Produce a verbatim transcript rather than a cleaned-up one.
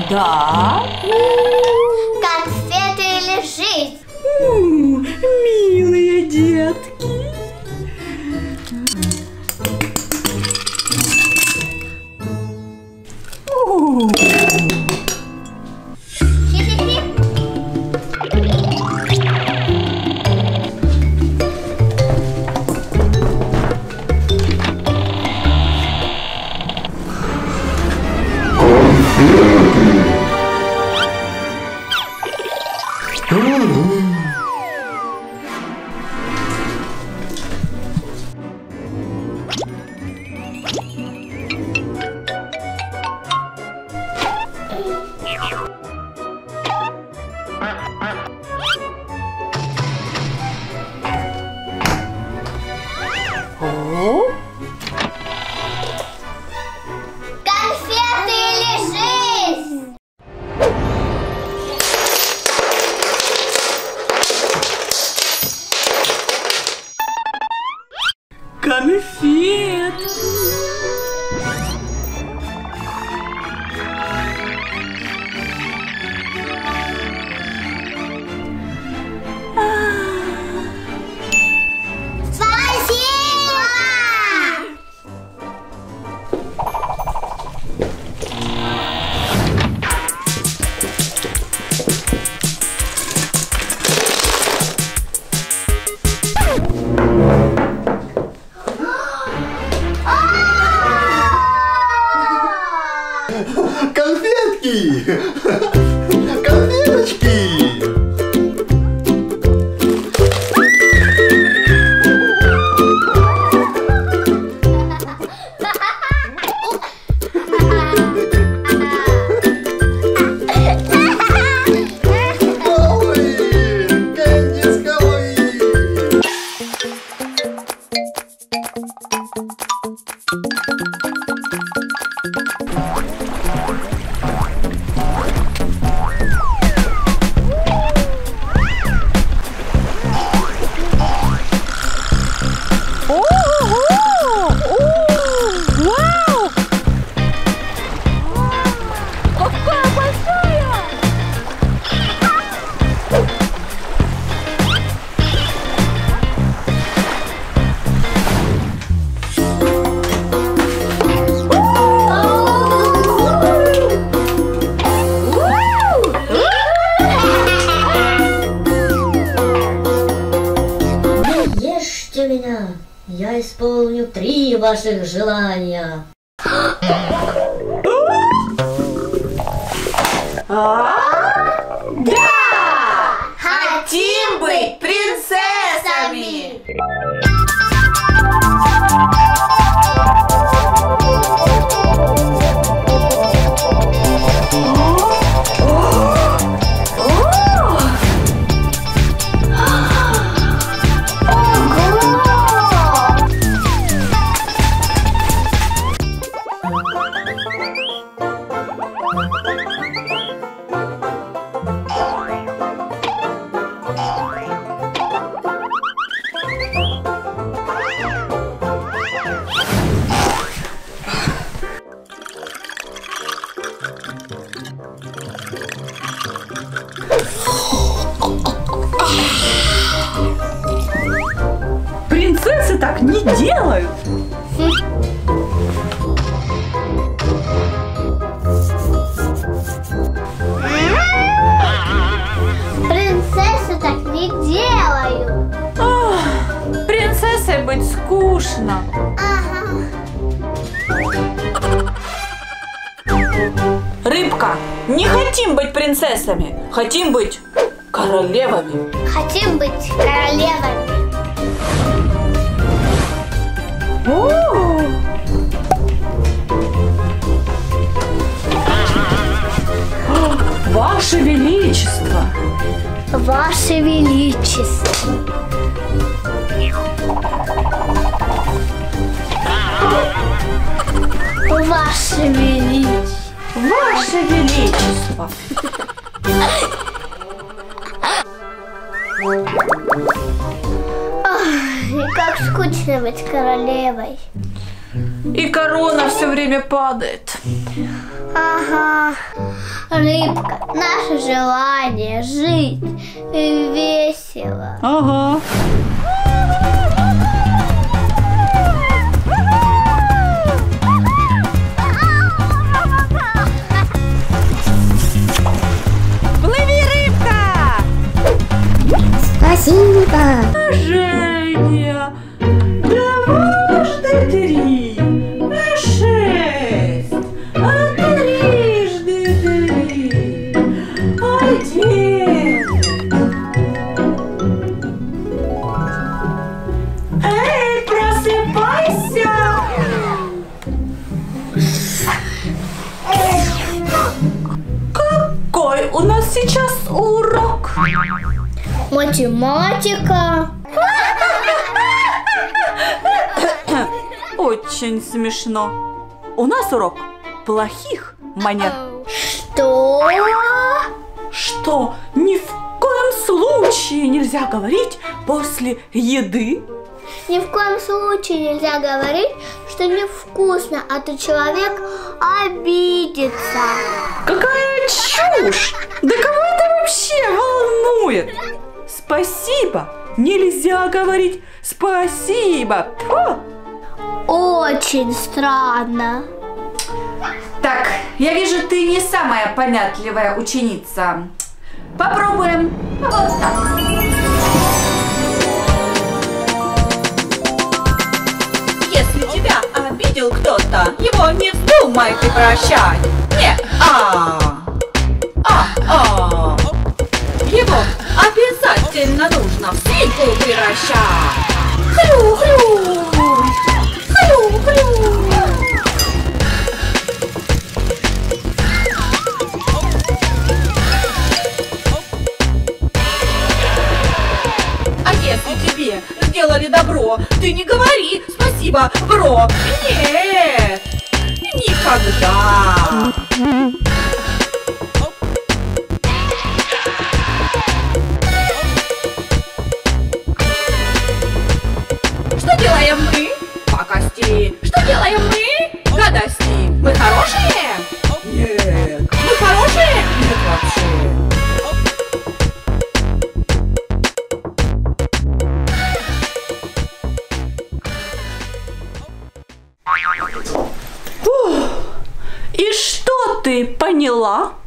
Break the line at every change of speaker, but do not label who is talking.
Да.
Конфеты или жизнь?
М, милые детки. О.
Конфеты или жизнь?
Конфет.
Конфетки! Конфеточки!
Меня, я исполню три ваших желания.
Да! Хотим быть принцессами! Принцессы так не делают.
Принцессы так не делают.
Ох, принцессой быть скучно.
Ага.
Рыбка, не хотим быть принцессами, хотим быть королевами.
Хотим быть королевами.
О! Ваше Величество!
Ваше Величество! Ваше Величество!
Ваше Величество!
Ой, как скучно быть королевой.
И корона все время падает.
Ага. Рыбка, наше желание жить весело.
Ага. Плыви, рыбка!
Спасибо.
Женя, дважды три, а шесть, а трижды три, один. Эй, просыпайся! Какой у нас сейчас урок?
Математика.
Очень смешно. У нас урок плохих манер.
Что?
Что ни в коем случае нельзя говорить после еды?
Ни в коем случае нельзя говорить, что невкусно, а то человек обидится.
Какая чушь! Да кого это вообще волнует? Спасибо нельзя говорить. Спасибо. Фу.
Очень странно.
Так, я вижу, ты не самая понятливая ученица. Попробуем вот так. Если тебя обидел кто-то, его не вздумай ты прощать. Не, а, а, а. Его обязательно нужно в свинку превращать. Хрю-хрю, хрю-хрю. А если тебе сделали добро, ты не говори спасибо, бро. Нет, никогда. Что делаем мы? Пакости. Что делаем мы? Гадости. Мы хорошие? Нет. Мы хорошие? Нет вообще. И что ты поняла?